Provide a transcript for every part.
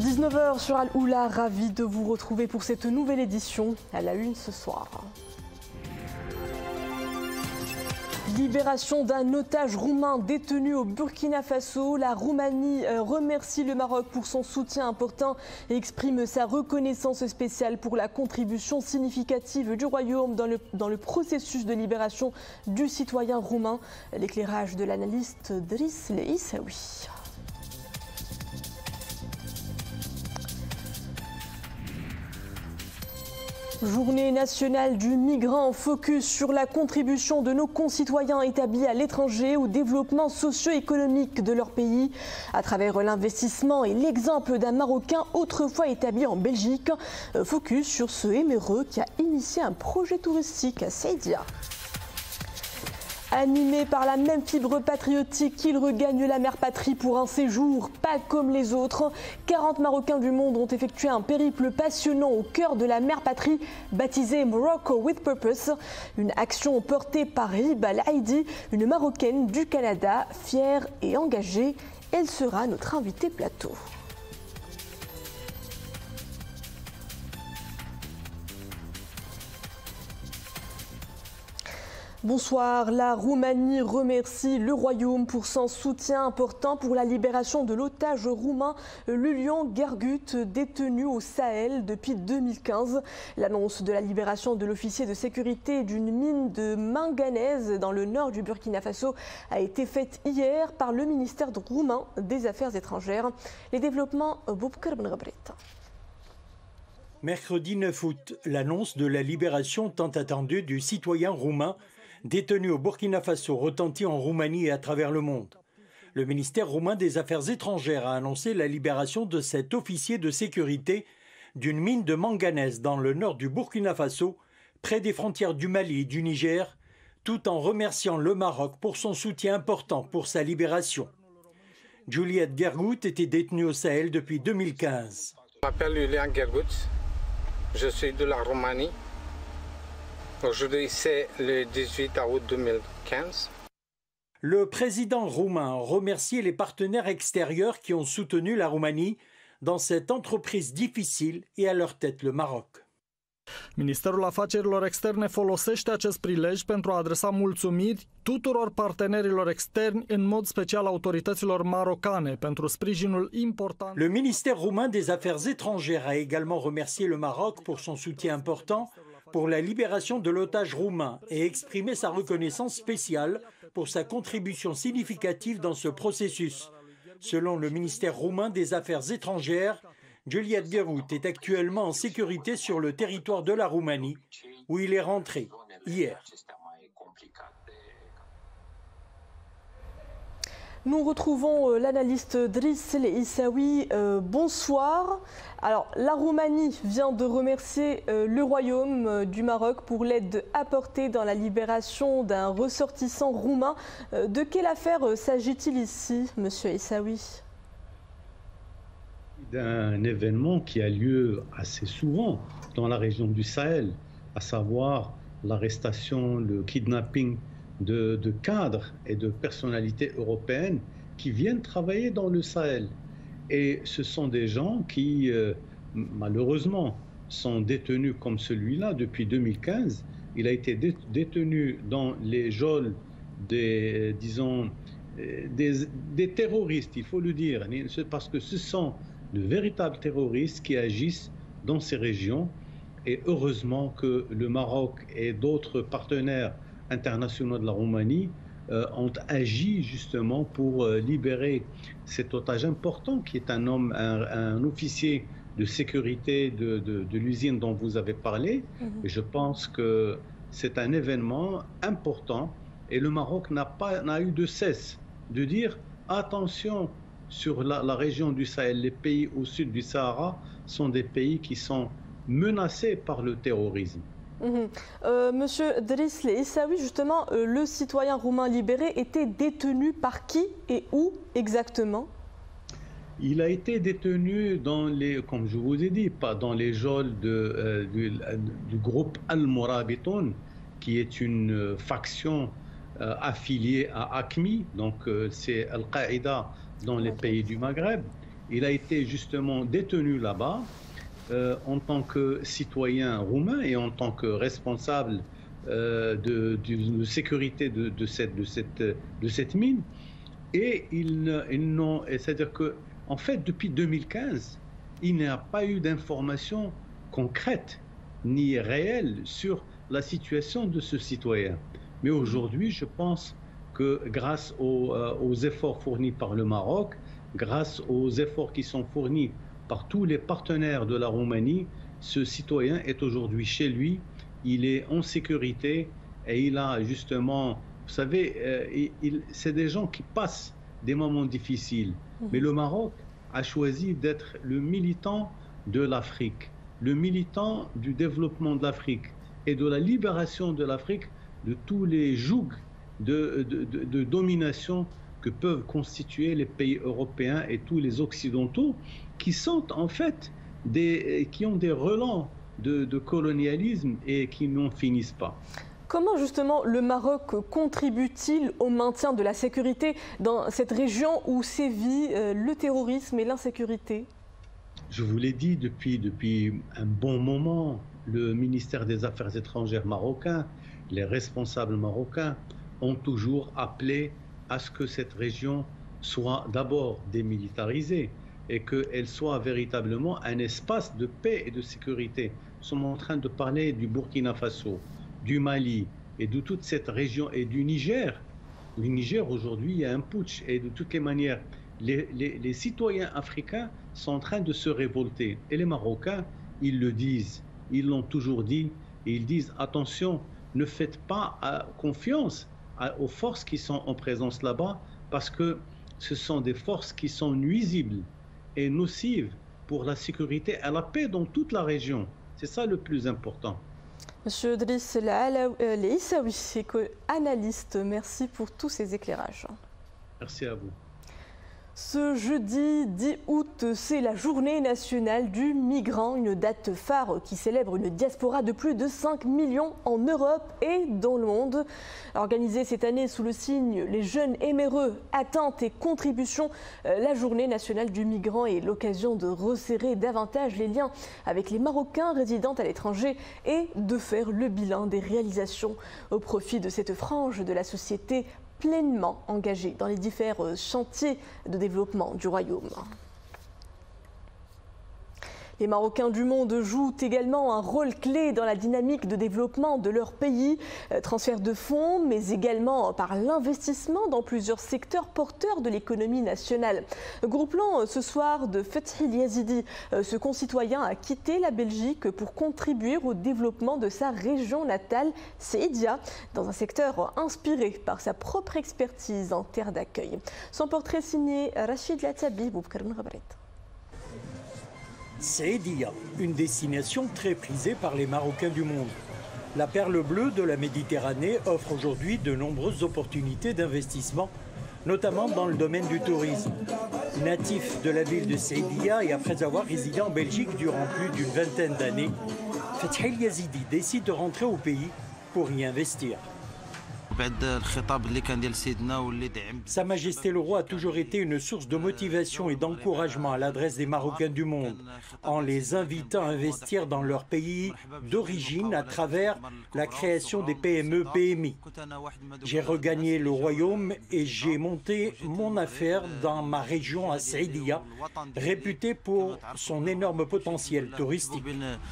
19h sur Al-Oula, ravi de vous retrouver pour cette nouvelle édition à la une ce soir. Libération d'un otage roumain détenu au Burkina Faso. La Roumanie remercie le Maroc pour son soutien important et exprime sa reconnaissance spéciale pour la contribution significative du Royaume dans le processus de libération du citoyen roumain. L'éclairage de l'analyste Driss Leissaoui. Journée nationale du migrant, focus sur la contribution de nos concitoyens établis à l'étranger au développement socio-économique de leur pays à travers l'investissement et l'exemple d'un Marocain autrefois établi en Belgique. Focus sur ce éméreux qui a initié un projet touristique à Saidia. Animé par la même fibre patriotique, il regagne la mère patrie pour un séjour pas comme les autres. 40 Marocains du monde ont effectué un périple passionnant au cœur de la mère patrie, baptisée Morocco with Purpose. Une action portée par Riba Laïdi, une Marocaine du Canada, fière et engagée. Elle sera notre invitée plateau. Bonsoir. La Roumanie remercie le Royaume pour son soutien important pour la libération de l'otage roumain Iulian Ghergut, détenu au Sahel depuis 2015. L'annonce de la libération de l'officier de sécurité d'une mine de manganèse dans le nord du Burkina Faso a été faite hier par le ministère roumain des Affaires étrangères. Les développements, Boubkar Benrabret. Mercredi 9 août, l'annonce de la libération tant attendue du citoyen roumain détenu au Burkina Faso retentit en Roumanie et à travers le monde. Le ministère roumain des Affaires étrangères a annoncé la libération de cet officier de sécurité d'une mine de manganèse dans le nord du Burkina Faso, près des frontières du Mali et du Niger, tout en remerciant le Maroc pour son soutien important pour sa libération. Juliette Ghergut était détenue au Sahel depuis 2015. Je m'appelle Iulian Ghergut, je suis de la Roumanie. Aujourd'hui, c'est le 18 août 2015. Le président roumain a remercié les partenaires extérieurs qui ont soutenu la Roumanie dans cette entreprise difficile et à leur tête le Maroc. Ministerul Afacerilor Externe folosește acest prilej pentru a adresa mulțumiri tuturor partenerilor externi, în mod special autorităților marocane, pentru sprijinul important. Le ministère roumain des Affaires étrangères a également remercié le Maroc pour son soutien important pour la libération de l'otage roumain et exprimé sa reconnaissance spéciale pour sa contribution significative dans ce processus. Selon le ministère roumain des Affaires étrangères, Juliette Ghergut est actuellement en sécurité sur le territoire de la Roumanie, où il est rentré hier. Nous retrouvons l'analyste Driss Leissaoui. Bonsoir. Alors, la Roumanie vient de remercier le Royaume du Maroc pour l'aide apportée dans la libération d'un ressortissant roumain. De quelle affaire s'agit-il ici, monsieur Leissaoui? D'un événement qui a lieu assez souvent dans la région du Sahel, à savoir l'arrestation, le kidnapping de cadres et de personnalités européennes qui viennent travailler dans le Sahel. Et ce sont des gens qui, malheureusement, sont détenus comme celui-là depuis 2015. Il a été détenu dans les geôles des, disons, des terroristes, il faut le dire, parce que ce sont de véritables terroristes qui agissent dans ces régions. Et heureusement que le Maroc et d'autres partenaires internationaux de la Roumanie ont agi justement pour libérer cet otage important qui est un homme, un officier de sécurité de l'usine dont vous avez parlé. Et je pense que c'est un événement important et le Maroc n'a eu de cesse de dire attention sur la région du Sahel, les pays au sud du Sahara sont des pays qui sont menacés par le terrorisme. Monsieur Driss Leissaoui, justement, le citoyen roumain libéré était détenu par qui et où exactement? Il a été détenu dans les, comme je vous ai dit, pas dans les geôles du groupe Al-Morabitoun, qui est une faction affiliée à AQMI, donc c'est Al-Qaïda dans les pays du Maghreb. il a été justement détenu là-bas en tant que citoyen roumain et en tant que responsable de sécurité de cette mine. Et c'est-à-dire que, en fait, depuis 2015, il n'y a pas eu d'informations concrètes ni réelles sur la situation de ce citoyen. Mais aujourd'hui, je pense que grâce aux efforts fournis par le Maroc, grâce aux efforts qui sont fournis par tous les partenaires de la Roumanie, ce citoyen est aujourd'hui chez lui, il est en sécurité et il a justement, vous savez, c'est des gens qui passent des moments difficiles. Mais le Maroc a choisi d'être le militant de l'Afrique, le militant du développement de l'Afrique et de la libération de l'Afrique de tous les jougs de domination que peuvent constituer les pays européens et tous les occidentaux qui sont en fait qui ont des relents de colonialisme et qui n'en finissent pas. Comment justement le Maroc contribue-t-il au maintien de la sécurité dans cette région où sévit le terrorisme et l'insécurité? Je vous l'ai dit depuis un bon moment, le ministère des Affaires étrangères marocain, les responsables marocains ont toujours appelé à ce que cette région soit d'abord démilitarisée et qu'elle soit véritablement un espace de paix et de sécurité. Nous sommes en train de parler du Burkina Faso, du Mali et de toute cette région et du Niger. Le Niger, aujourd'hui, il y a un putsch et de toutes les manières, les citoyens africains sont en train de se révolter. Et les Marocains, ils le disent, ils l'ont toujours dit, et ils disent attention, ne faites pas confiance aux forces qui sont en présence là-bas, parce que ce sont des forces qui sont nuisibles et nocives pour la sécurité et la paix dans toute la région. C'est ça le plus important. Monsieur Driss Issaoui, analyste, merci pour tous ces éclairages. Merci à vous. Ce jeudi 10 août, c'est la journée nationale du migrant, une date phare qui célèbre une diaspora de plus de 5 millions en Europe et dans le monde. Organisée cette année sous le signe Les Jeunes Éméreux, Attentes et Contributions, la journée nationale du migrant est l'occasion de resserrer davantage les liens avec les Marocains résidant à l'étranger et de faire le bilan des réalisations au profit de cette frange de la société pleinement engagés dans les différents chantiers de développement du royaume. Les Marocains du monde jouent également un rôle clé dans la dynamique de développement de leur pays, transfert de fonds, mais également par l'investissement dans plusieurs secteurs porteurs de l'économie nationale. Gros plan ce soir de Fethi El Yazidi, ce concitoyen a quitté la Belgique pour contribuer au développement de sa région natale, Saïdia, dans un secteur inspiré par sa propre expertise en terre d'accueil. Son portrait signé Rachid Latabi, Boubkar Ngabret. Saïdia, une destination très prisée par les Marocains du monde. La perle bleue de la Méditerranée offre aujourd'hui de nombreuses opportunités d'investissement, notamment dans le domaine du tourisme. Natif de la ville de Saïdia et après avoir résidé en Belgique durant plus d'une vingtaine d'années, Fethi El Yazidi décide de rentrer au pays pour y investir. Sa Majesté le Roi a toujours été une source de motivation et d'encouragement à l'adresse des Marocains du monde, en les invitant à investir dans leur pays d'origine à travers la création des PME-PMI. J'ai regagné le royaume et j'ai monté mon affaire dans ma région à Saïdia, réputée pour son énorme potentiel touristique.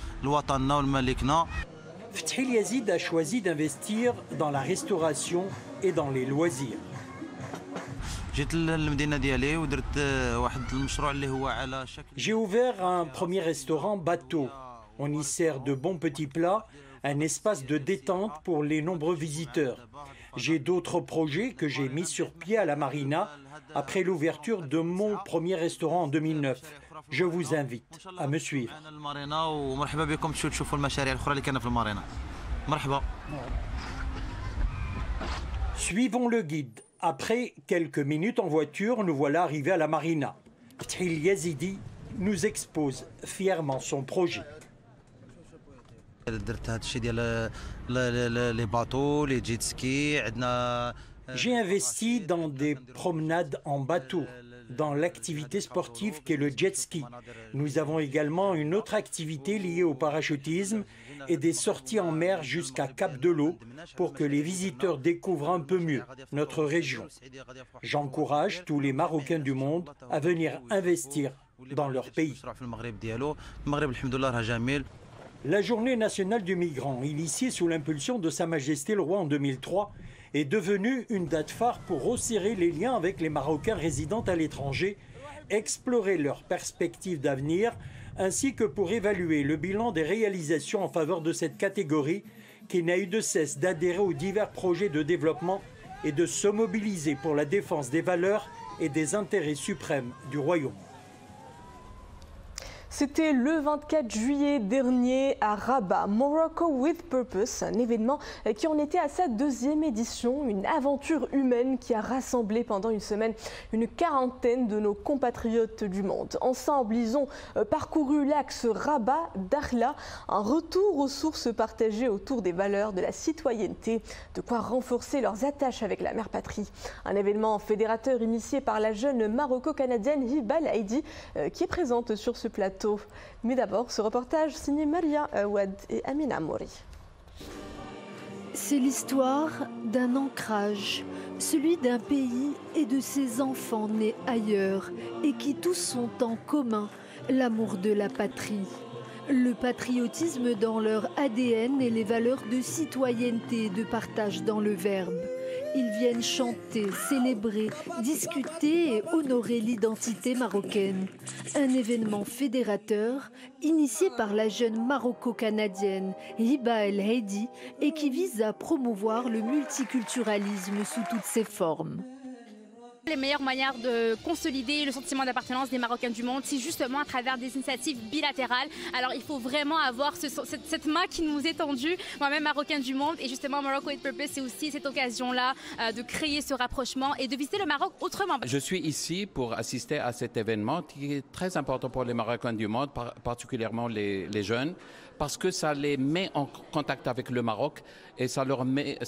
Fethi El Yazidi a choisi d'investir dans la restauration et dans les loisirs. J'ai ouvert un premier restaurant bateau. On y sert de bons petits plats, un espace de détente pour les nombreux visiteurs. J'ai d'autres projets que j'ai mis sur pied à la Marina après l'ouverture de mon premier restaurant en 2009. Je vous invite à me suivre. Suivons le guide. Après quelques minutes en voiture, nous voilà arrivés à la Marina. Fethi El Yazidi nous expose fièrement son projet. J'ai investi dans des promenades en bateau, dans l'activité sportive qu'est le jet ski. Nous avons également une autre activité liée au parachutisme et des sorties en mer jusqu'à Cap de l'Eau pour que les visiteurs découvrent un peu mieux notre région. J'encourage tous les Marocains du monde à venir investir dans leur pays. La Journée nationale du migrant, initiée sous l'impulsion de Sa Majesté le Roi en 2003, est devenue une date phare pour resserrer les liens avec les Marocains résidant à l'étranger, explorer leurs perspectives d'avenir, ainsi que pour évaluer le bilan des réalisations en faveur de cette catégorie qui n'a eu de cesse d'adhérer aux divers projets de développement et de se mobiliser pour la défense des valeurs et des intérêts suprêmes du Royaume. C'était le 24 juillet dernier à Rabat, Morocco with Purpose, un événement qui en était à sa deuxième édition, une aventure humaine qui a rassemblé pendant une semaine une quarantaine de nos compatriotes du monde. Ensemble, ils ont parcouru l'axe Rabat-Dakhla, un retour aux sources partagées autour des valeurs de la citoyenneté, de quoi renforcer leurs attaches avec la mère patrie. Un événement fédérateur initié par la jeune maroco-canadienne Hiba El Aidi qui est présente sur ce plateau. Mais d'abord, ce reportage signé Maria Awad et Amina Mouri. C'est l'histoire d'un ancrage, celui d'un pays et de ses enfants nés ailleurs et qui tous ont en commun l'amour de la patrie. Le patriotisme dans leur ADN et les valeurs de citoyenneté et de partage dans le verbe. Ils viennent chanter, célébrer, discuter et honorer l'identité marocaine. Un événement fédérateur initié par la jeune maroco-canadienne Hiba El Aidi et qui vise à promouvoir le multiculturalisme sous toutes ses formes. Les meilleures manières de consolider le sentiment d'appartenance des Marocains du monde, c'est justement à travers des initiatives bilatérales. Alors il faut vraiment avoir cette main qui nous est tendue, moi-même Marocain du monde, et justement Morocco with Purpose, c'est aussi cette occasion-là de créer ce rapprochement et de visiter le Maroc autrement. Je suis ici pour assister à cet événement qui est très important pour les Marocains du monde, particulièrement les jeunes, parce que ça les met en contact avec le Maroc et ça leur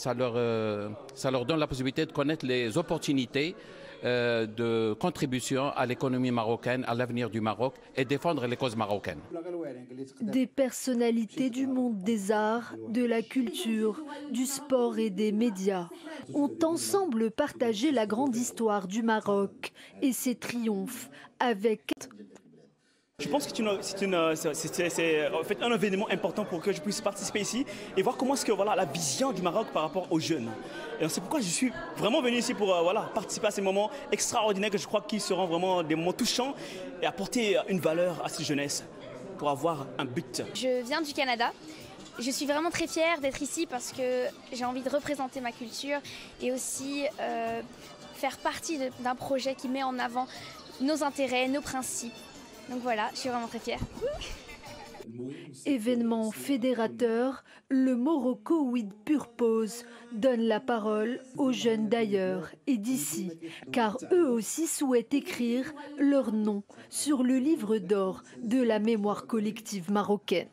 donne la possibilité de connaître les opportunités de contribution à l'économie marocaine, à l'avenir du Maroc et défendre les causes marocaines. Des personnalités du monde des arts, de la culture, du sport et des médias ont ensemble partagé la grande histoire du Maroc et ses triomphes avec... Je pense que c'est en fait un événement important pour que je puisse participer ici et voir comment est-ce que la vision du Maroc par rapport aux jeunes. Et c'est pourquoi je suis vraiment venu ici pour participer à ces moments extraordinaires que je crois qu'ils seront vraiment des moments touchants et apporter une valeur à cette jeunesse pour avoir un but. Je viens du Canada. Je suis vraiment très fière d'être ici parce que j'ai envie de représenter ma culture et aussi faire partie d'un projet qui met en avant nos intérêts, nos principes. Donc voilà, je suis vraiment très fière. Événement fédérateur, le Morocco with Purpose donne la parole aux jeunes d'ailleurs et d'ici, car eux aussi souhaitent écrire leur nom sur le livre d'or de la mémoire collective marocaine.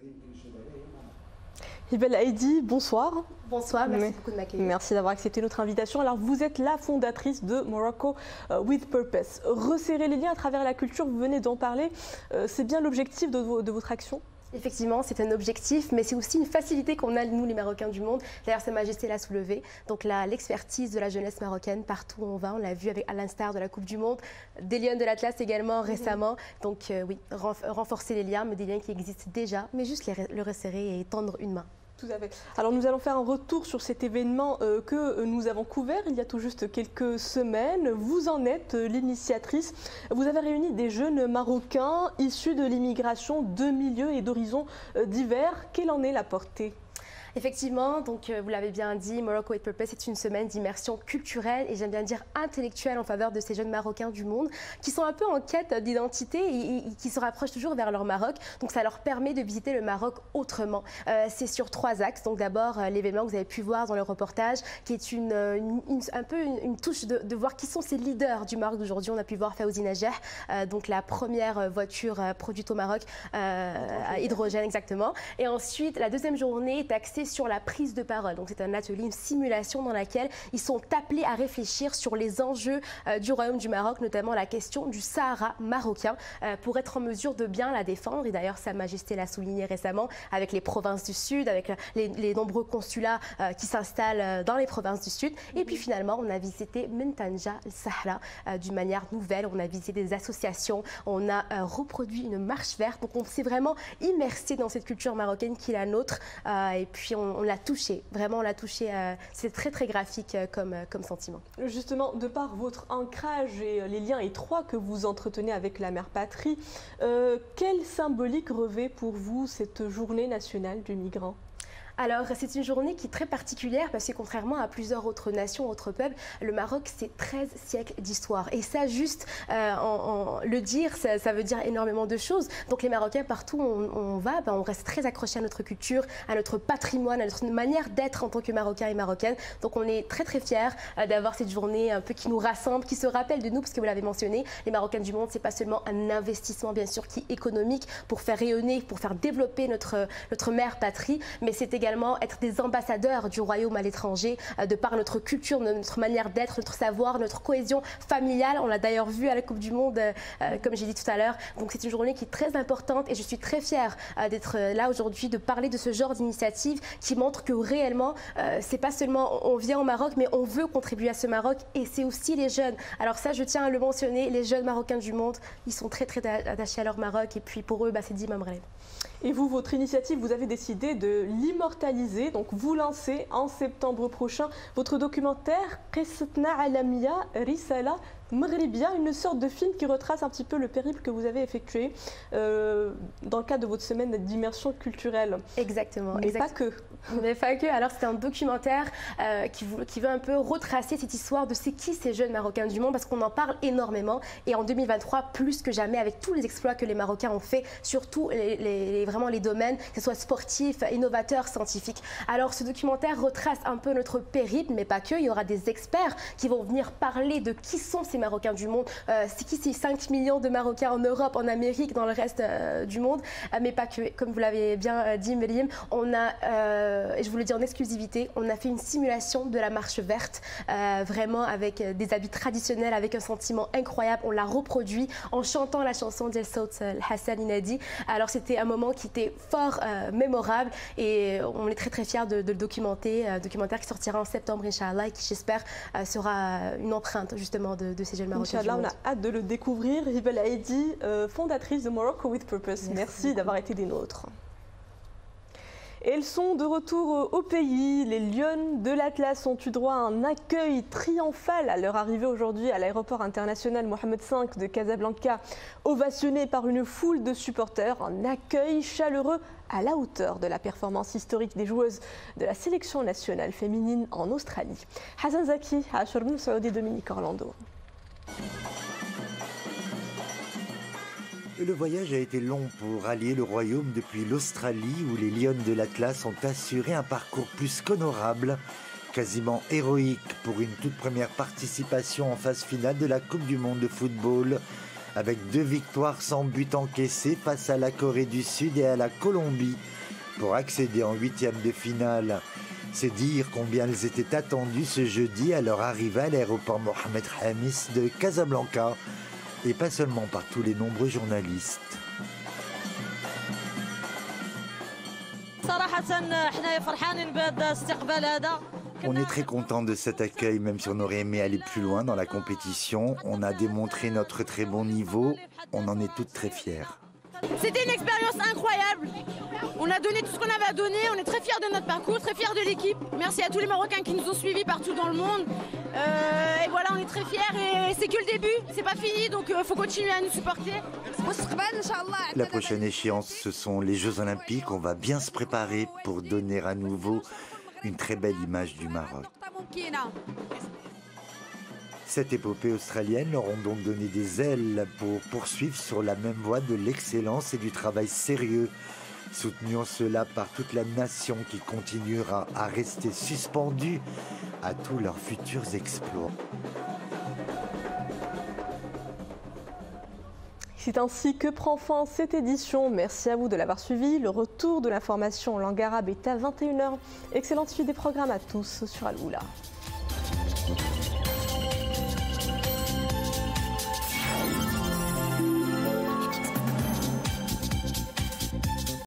Hiba El Aidi, bonsoir. Bonsoir, merci beaucoup de m'accueillir. Merci d'avoir accepté notre invitation. Alors, vous êtes la fondatrice de Morocco with Purpose. Resserrer les liens à travers la culture, vous venez d'en parler, c'est bien l'objectif de votre action ? Effectivement, c'est un objectif, mais c'est aussi une facilité qu'on a, nous, les Marocains du monde. D'ailleurs, Sa Majesté l'a soulevé. Donc, l'expertise de la jeunesse marocaine, partout où on va, on l'a vu à l'instar de la Coupe du Monde, des lions de l'Atlas également récemment. Donc, oui, renforcer les liens, mais des liens qui existent déjà, mais juste le resserrer et tendre une main. Tout à fait. Alors nous allons faire un retour sur cet événement que nous avons couvert il y a tout juste quelques semaines. Vous en êtes l'initiatrice. Vous avez réuni des jeunes Marocains issus de l'immigration de milieux et d'horizons divers. Quelle en est la portée ? Effectivement, donc vous l'avez bien dit, Morocco with Purpose est une semaine d'immersion culturelle et j'aime bien dire intellectuelle en faveur de ces jeunes Marocains du monde qui sont un peu en quête d'identité et qui se rapprochent toujours vers leur Maroc. Donc ça leur permet de visiter le Maroc autrement. C'est sur 3 axes. Donc d'abord l'événement que vous avez pu voir dans le reportage qui est un peu une touche de voir qui sont ces leaders du Maroc d'aujourd'hui. On a pu voir Fawzi Najeh, donc la première voiture produite au Maroc à hydrogène exactement. Et ensuite la deuxième journée est axée axé sur la prise de parole. Donc c'est un atelier, une simulation dans laquelle ils sont appelés à réfléchir sur les enjeux du Royaume du Maroc, notamment la question du Sahara marocain, pour être en mesure de bien la défendre. Et d'ailleurs, Sa Majesté l'a souligné récemment avec les provinces du Sud, avec les nombreux consulats qui s'installent dans les provinces du Sud. Et puis finalement, on a visité Mentanja el-Sahra d'une manière nouvelle. On a visité des associations, on a reproduit une marche verte. Donc on s'est vraiment immersé dans cette culture marocaine qui est la nôtre. Et puis on l'a touché, vraiment on l'a touché. C'est très très graphique comme sentiment. Justement, de par votre ancrage et les liens étroits que vous entretenez avec la mère patrie, quelle symbolique revêt pour vous cette journée nationale du migrant ? Alors, c'est une journée qui est très particulière parce que contrairement à plusieurs autres nations, autres peuples, le Maroc, c'est 13 siècles d'histoire. Et ça, juste le dire, ça veut dire énormément de choses. Donc, les Marocains, partout où on va, on reste très accrochés à notre culture, à notre patrimoine, à notre manière d'être en tant que Marocains et Marocaines. Donc, on est très, très fiers d'avoir cette journée un peu qui nous rassemble, qui se rappelle de nous, parce que vous l'avez mentionné, les Marocains du monde, c'est pas seulement un investissement, bien sûr, qui est économique pour faire rayonner, pour faire développer notre mère patrie, mais c'est également être des ambassadeurs du royaume à l'étranger, de par notre culture, notre manière d'être, notre savoir, notre cohésion familiale. On l'a d'ailleurs vu à la Coupe du Monde, comme j'ai dit tout à l'heure. Donc c'est une journée qui est très importante et je suis très fière d'être là aujourd'hui, de parler de ce genre d'initiative qui montre que réellement, c'est pas seulement on vient au Maroc, mais on veut contribuer à ce Maroc et c'est aussi les jeunes. Alors ça, je tiens à le mentionner, les jeunes Marocains du monde, ils sont très très attachés à leur Maroc et puis pour eux, c'est Dimam Relève. Et vous, votre initiative, vous avez décidé de l'immortaliser. Donc, vous lancez en septembre prochain votre documentaire Qissatna Alamiya Risala Maghribia, une sorte de film qui retrace un petit peu le périple que vous avez effectué dans le cadre de votre semaine d'immersion culturelle. Exactement. Mais pas que. Mais pas que. Alors, c'est un documentaire qui veut un peu retracer cette histoire de c'est qui ces jeunes Marocains du monde, parce qu'on en parle énormément. Et en 2023, plus que jamais, avec tous les exploits que les Marocains ont fait, surtout vraiment les domaines, que ce soit sportifs, innovateurs, scientifiques. Alors, ce documentaire retrace un peu notre périple, mais pas que. Il y aura des experts qui vont venir parler de qui sont ces Marocains du monde, c'est qui ces 5 millions de Marocains en Europe, en Amérique, dans le reste du monde, mais pas que. Comme vous l'avez bien dit, Myriam, on a, et je vous le dis en exclusivité, on a fait une simulation de la marche verte, vraiment avec des habits traditionnels, avec un sentiment incroyable. On l'a reproduit en chantant la chanson d'El Saut Hassan Inadi. Alors c'était un moment qui était fort mémorable et on est très très fiers de le documenter, un documentaire qui sortira en septembre, Inch'Allah, et qui j'espère sera une empreinte justement de ces jeunes Marocains. Inch'Allah, on a hâte de le découvrir. Hiba El Aidi, fondatrice de Morocco with Purpose. Merci d'avoir été des nôtres. Et elles sont de retour au pays. Les Lionnes de l'Atlas ont eu droit à un accueil triomphal à leur arrivée aujourd'hui à l'aéroport international Mohamed V de Casablanca, ovationné par une foule de supporters. Un accueil chaleureux à la hauteur de la performance historique des joueuses de la sélection nationale féminine en Australie. Hassan Zaki, Ashurnoun Saoudi, Dominique Orlando. Le voyage a été long pour rallier le royaume depuis l'Australie où les Lionnes de l'Atlas ont assuré un parcours plus qu'honorable, quasiment héroïque pour une toute première participation en phase finale de la Coupe du Monde de football, avec 2 victoires sans but encaissé face à la Corée du Sud et à la Colombie pour accéder en 8e de finale. C'est dire combien elles étaient attendues ce jeudi à leur arrivée à l'aéroport Mohamed Khamis de Casablanca, et pas seulement par tous les nombreux journalistes. On est très content de cet accueil, même si on aurait aimé aller plus loin dans la compétition. On a démontré notre très bon niveau, on en est toutes très fiers. C'était une expérience incroyable. On a donné tout ce qu'on avait à donner. On est très fiers de notre parcours, très fiers de l'équipe. Merci à tous les Marocains qui nous ont suivis partout dans le monde. Et voilà, on est très fiers et c'est que le début. C'est pas fini, donc il faut continuer à nous supporter. La prochaine échéance, ce sont les Jeux Olympiques. On va bien se préparer pour donner à nouveau une très belle image du Maroc. Cette épopée australienne leur ont donc donné des ailes pour poursuivre sur la même voie de l'excellence et du travail sérieux. Soutenons cela par toute la nation qui continuera à rester suspendue à tous leurs futurs exploits. C'est ainsi que prend fin cette édition. Merci à vous de l'avoir suivi. Le retour de l'information en langue arabe est à 21h. Excellente suite des programmes à tous sur Al Oula.